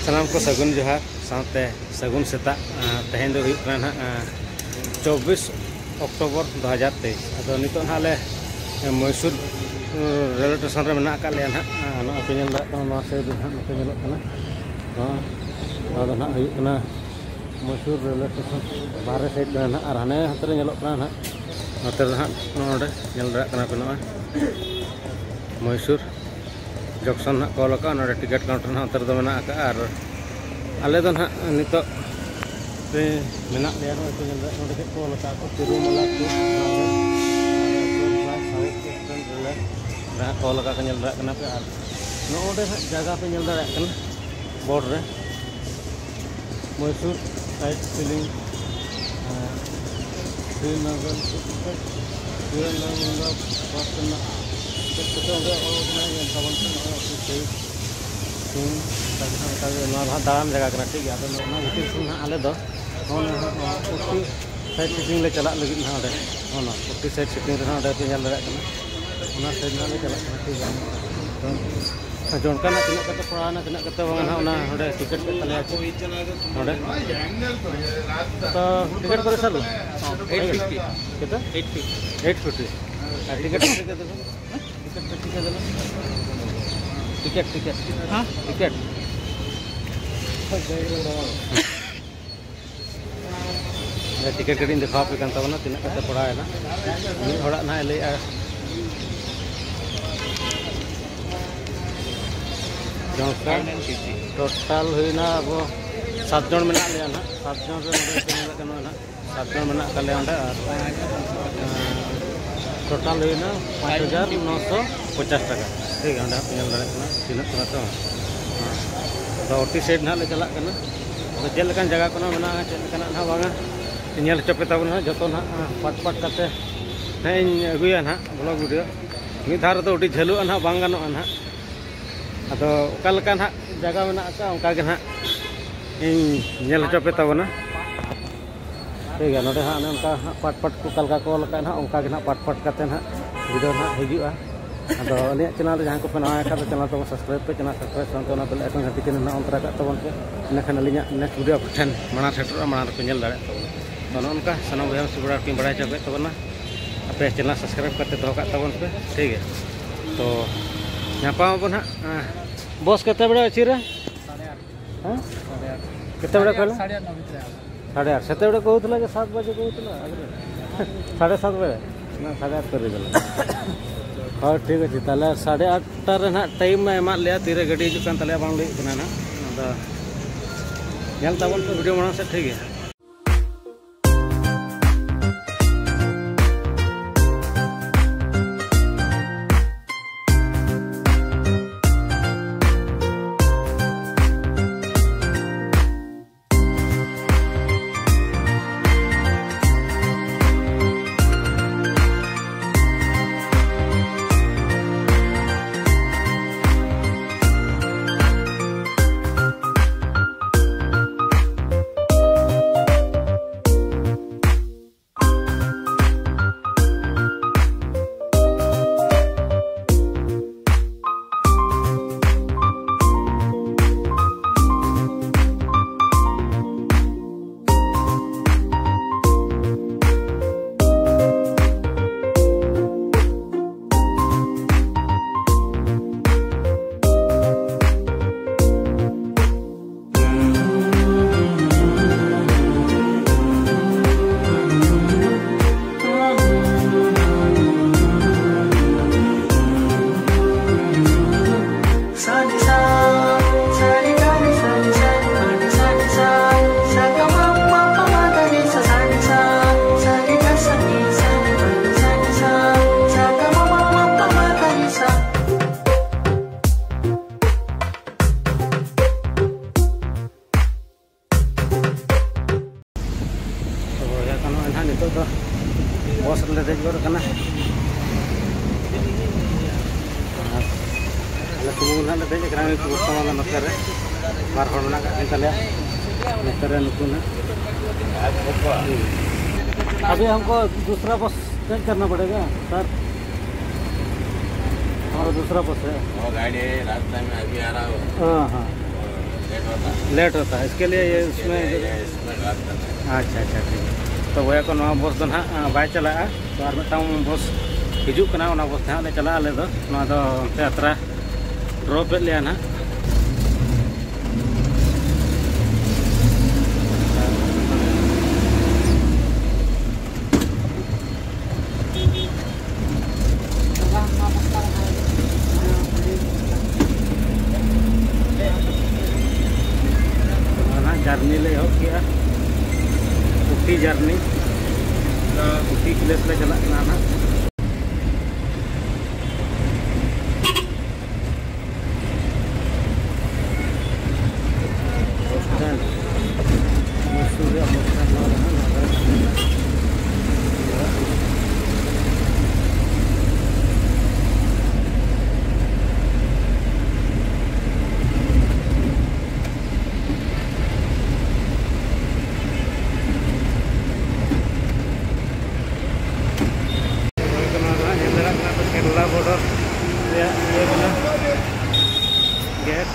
सानाम को सगुन जोहार साथे सगुन सेता तेहें दो हुई कना 24 अक्टोबर 2023 अदो नितो हाले मैसूर रेलवे स्टेशन रे मेना का ले ना ना पे नेल दा मा से दो ना पे नेलो कना अदो ना हुई कना मैसूर रेलवे स्टेशन बाहर साइड ना और हाने हतरे नेलो कना ना नोते ना नोडे नेल दा कना पे ना मैसूर जंक्शन ना कॉल का ना टिकट काउंटर ना अंतर दो मेना का और आले दो ना नितो पे मेना ले ना पे नेल दा नोडे के कॉल का को तिरुमला को ना कॉल का नेल दा कना पे और नोडे जगह पे नेल दा कना बोर्ड रे मैसूर साइट सीलिंग श्रीनगर श्रीनगर पटना दाम जगह करना ठीक है आले दो साइड सीटिंग ले चला लगी ना पुट्टी साइड सीटिंग पे नेल दाड़ा साइड ना ले चला ठीक है जोनका ना तीना कते पड़ाना तीना कते बांगा ना टिकट पे तले तो टिकट करे साल 850 कितना 850 टिकट पे दे टिकट टिकट हां टिकट टिकट कटिंग दिखा पे कान तबना तीना कते पड़ा है ना मी होड़ा ना ले टोटल हुईना अब 7 जन मेना लिया ना 7 जन रे ना 7 जन मेना का ले अंडा टोटल हुईना 5950 टाका ठीक है अंडा पेल दाड़ा कना तीना कना तो ओटी साइड ना ले चला कना तो जेल लेकान जगह को मेना चेल लेकान ना बांगा नेल चपे ताबना जतो ना पाट पाट काते हें अगुया ना ब्लॉग वीडियो मी धार तो ओटी झलुआ ना बांग गानो ना अदो ओकालका ना जगह मेना का ओका के ना इन नेल चपे ताबना ठीक है नोडे हां उनका पाट पाट को कलका को लका ना ओका के ना पाट पाट काते ना वीडियो ना हिजुआ अदो अलिया चैनल जहां को पना का चैनल तो सब्सक्राइब पे चैनल सब्सक्राइब संतो ना बेल आइकन घंटी के ना अंतरा का तबन पे इनखान अलिया नेक्स्ट वीडियो ठन मना सेटर मना पे नेल दाड़े तो उनका सनम भैया से बड़ा टीम बड़ा चबे तबना अपे चैनल सब्सक्राइब करते दो का तबन पे ठीक है तो नापा बन हां बस कते बड़ा अछि रे 8:30 हां 8:30 कते बड़ा कहला 8:30 सेते बड़ा कहउतला जे 7 बजे कहउतला अगरे 7:30 बजे ना 8:30 कर देला हां ठीक है ताले 8:30 रे ना टाइम में एमा ले तीरे गाड़ी हिजु कान ताले बांग ले कना ना अदा नेल ताबन पे वीडियो बना से ठीक है बस ले देज गोर कना आले सुमुंग ना ले देज कना नि बस वाला नते रे बार हर ना का तले नते रे नुकु ना अभी हमको दूसरा बस चेंज करना पड़ेगा सर हमारा दूसरा बस है और गाड़ी रास्ते में अभी आ रहा हो हाँ हाँ लेट होता है, इसके लिए ये इसमें अच्छा अच्छा ठीक है। तो भैया को नवा बस दो ना बाय चला तो और मिटांग बस हिजू कना ओना बस ले चला आले दो ना दो ते अतरा ड्रॉप ले ना जर्नी ले हो किया उटी जर्नी उटी प्लेस ले चला ना border ya gate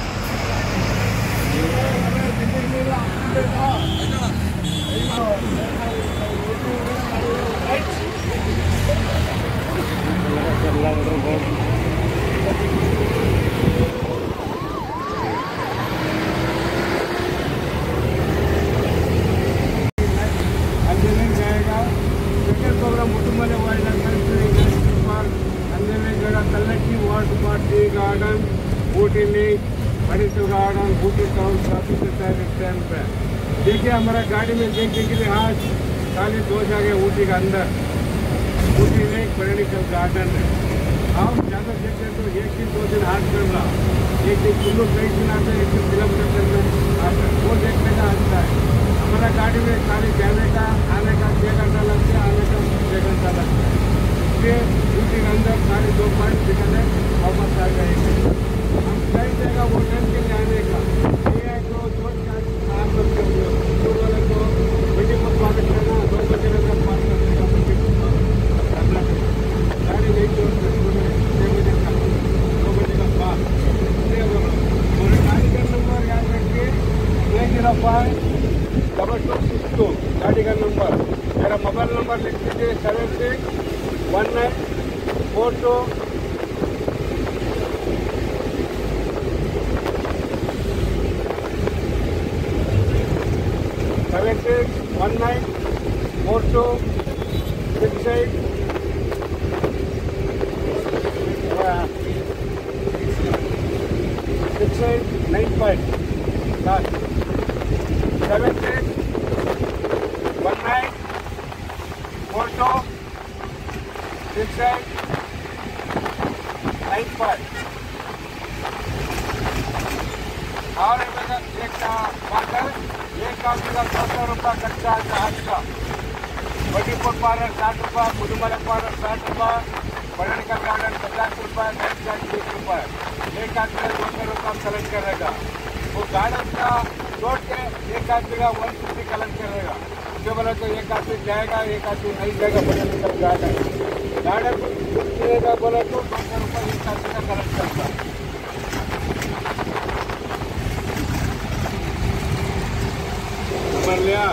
गार्डन बूटी लेक हरिशु गार्डन बूटी टाउन ट्रैफिक स्टैंड पे देखिए हमारा गाड़ी में देखने के लिए आज खाली 2 जगह ऊटी के अंदर बूटी लेक बॉटनिकल गार्डन है। आप ज़्यादा देखते तो 1 दिन 2 दिन हाथ करना एक दिन कुल्लू साइड में आते एक दिन किलोमीटर में आता वो देखने का अच्छा है। हमारा गाड़ी में खाली जाने का आने का 6 घंटा लगता है आने का 6 घंटा लगता है। ऊटी के अंदर सारी 2 पॉइंट दिखाने वापस आ गए हम कई जगह वो टाइम के लिए आने का ये है तो 2 वाले को बजे पर स्वागत करना 2 बजे तक पास करने का गाड़ी नहीं छोड़ते 6 बजे तक 2 बजे का पास और गाड़ी का नंबर याद रखिए 805-2262 गाड़ी का नंबर। मेरा मोबाइल नंबर लिख लीजिए 761942 और एक रुपया कच्चा जहाज का बडीपुर पार्लर 60 रुपये मुदुमला पार्लर 60 रुपये बॉटनिकल गार्डन 50 रुपये नाइट चार्ज 20 रुपये एक आदमी 200 रुपये कलेक्ट करेगा। वो गार्डन का छोड़ के एक आदमी का 150 कलेक्ट करेगा। जो बोला तो एक आदमी जाएगा एक आदमी नहीं जाएगा बॉटनिकल गार्डन बोला तो 200 रुपये एक आदमी का कलेक्ट करता। नंबर लिया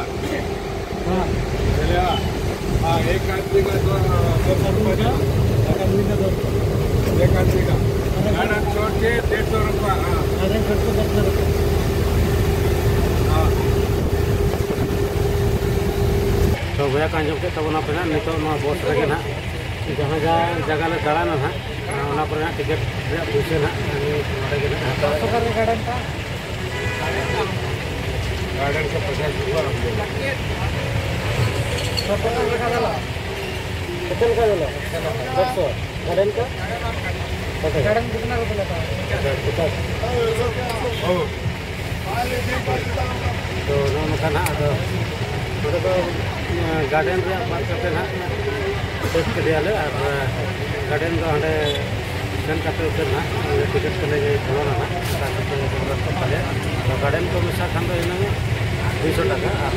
हाँ एक आदमी का 200 रुपये एक आदमी का गार्डन छोड़ के 150 रुपये हाँ। तो भैया का आंजम के तब पे नितो बस रगे ना जहाँ जहाँ जगह ले दाड़ाना ना टिकट पैसे ना गार्डन का 50 रुपये गार्डन का गार्डन कितना रुपये लेता है? तो नौका ना गार्डन बात करते ना टेस्ट के दिया गार्डन तो हाँ सेन करते ना टिकट को लेके बोलो ना तो गार्डन को मिसा खान तो इन 200 टाका और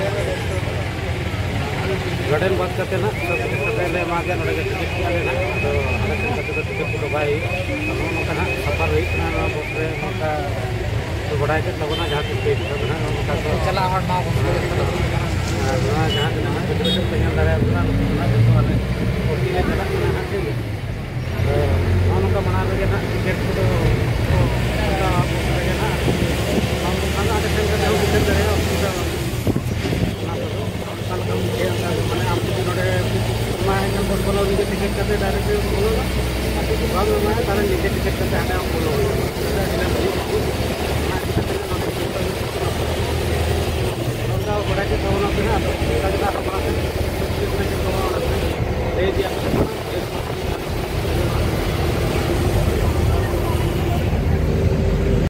गार्डन बात करते ना सब ले मागे ना टिकट के आले ना तो हमें सेन करते टिकट को बाई नौका ना सफर हुई बस रे नौका तो बढ़ा के तब ना जहाँ तक चला हर ना जहाँ पेनल दाड़ा जो ओटी चला ठीक है नौका मना लगे ना टिकेट को मैंने आप बोलो निजे टिकेट करते डायरेक्ट बोलो तारा निजे टिकेट करते हाँ बोलो बड़ा के